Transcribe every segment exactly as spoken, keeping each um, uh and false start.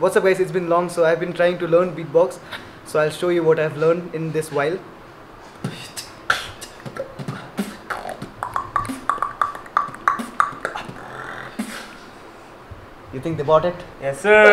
What's up guys, it's been long, so I've been trying to learn beatbox. So I'll show you what I've learned in this while. You think they bought it? Yes sir!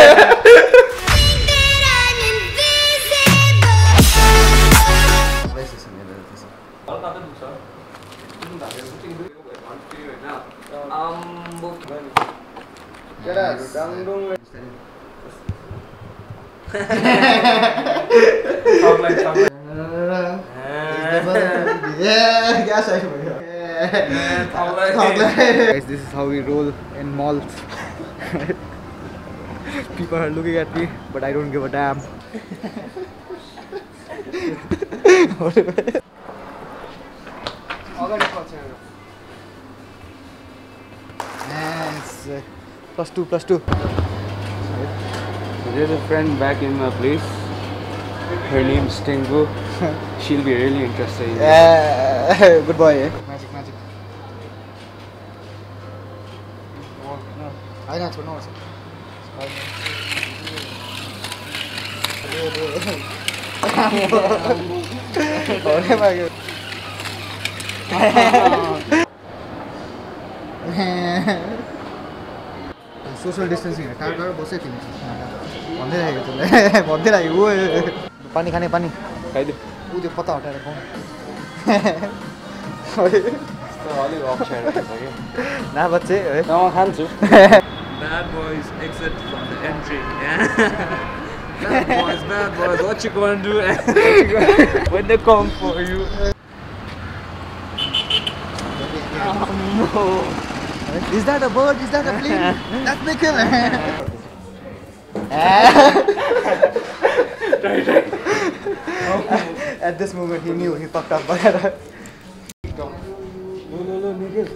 Guys, this is how we roll in malls. People are looking at me, but I don't give a damn. Yes, plus two, plus two. There's a friend back in my place. Her name's Tengu. She'll be really interested in it. Yeah, good boy. Eh? Magic, magic. I know, no, social distancing. Pani khane pani. Kaide. U त्यो पत्ता हटाएर खाऊ. यस्तो अलि अप्ठ्यारो छ के. ना बच्चे है. म खान्छु. Bad boys exit from the entry. Bad boys, bad boys, what you gonna do when they come for you? Oh, no. Is that a bird? Is that a plane? That's Nikhil. At this moment, he knew he fucked up. No, no, no, Nikhil.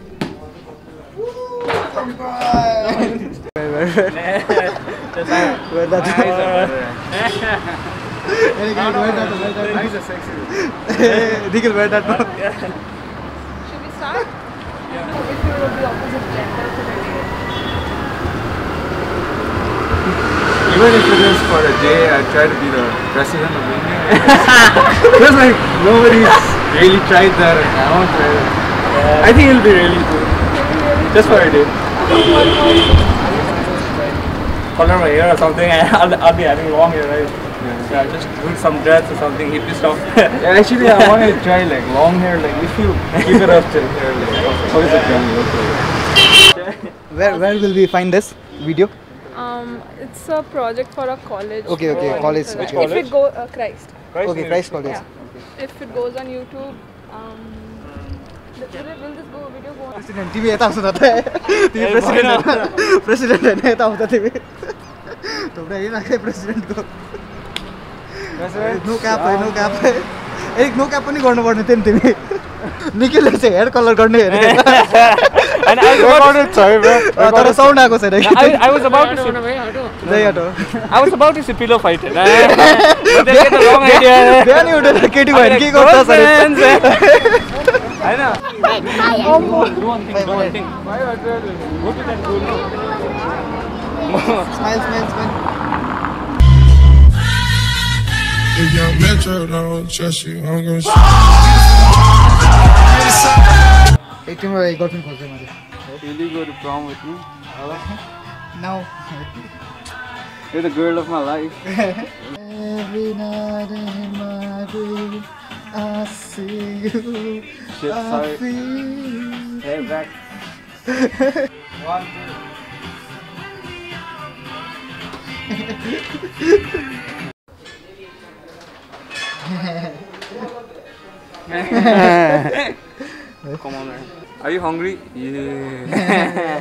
Where that? Eyes are sexy. Nikhil, where that? Should we start? Yeah. If you were the opposite gender today. Even if it is for a day, I try to be the president of India. Because like nobody's really tried that, and I want to try it. Yeah. I think it'll be really cool. Just for a day. Color my hair or something, and I'll, I'll be having long hair, right? Yeah. Yeah, just doing some dreads or something, hippie stuff. Yeah, actually, I want to try like long hair, like if you keep it up till hair, like how is it going to look like? Where where will we find this video? Um, it's a project for a college. Okay, okay, college. If Which it go uh, Christ. Christ Okay, Christ college. Yeah. If it goes on YouTube, um, will, it, will this go video go on? President, T V eta आउँछ त T V president president हैन यता आउँछ T V थोरै हेरिराखे president को no cap है no cap है एक नो क्याप पनि गर्नुपर्ने थियो नि तिमी निखिलले चाहिँ हेयर कलर गर्ने हेरे And I was about to, तर साउन्ड आको छैन I, I was about to see, जय हटो I was about to see pillow fight. But they get the wrong idea. बिहान उठेर केटी भयो के गर्छ sir I know. Do one thing, do one thing. Go to that goal. Smile smile smile If young Metro don't trust you, I'm gonna shoot. एक तिम्रो girlfriend खोज्दै मैले Will you go to prom with me? Now You're the girl of my life. Every night in my dream I see you. Shit, I sorry. feel. Hey, back. One, two. Come on, man. Are you hungry? Yeah.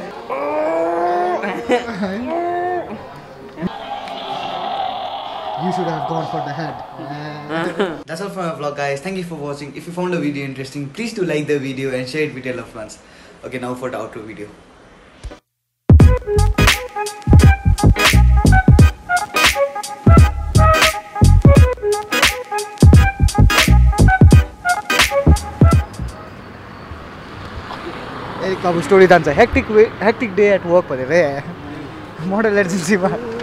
You should have gone for the head. That's all for my vlog, guys. Thank you for watching. If you found the video interesting, please do like the video and share it with your loved ones. Okay, now for the outro video. एक अब story जान्छ hectic way hectic day at work भनेर model एजेन्सीमा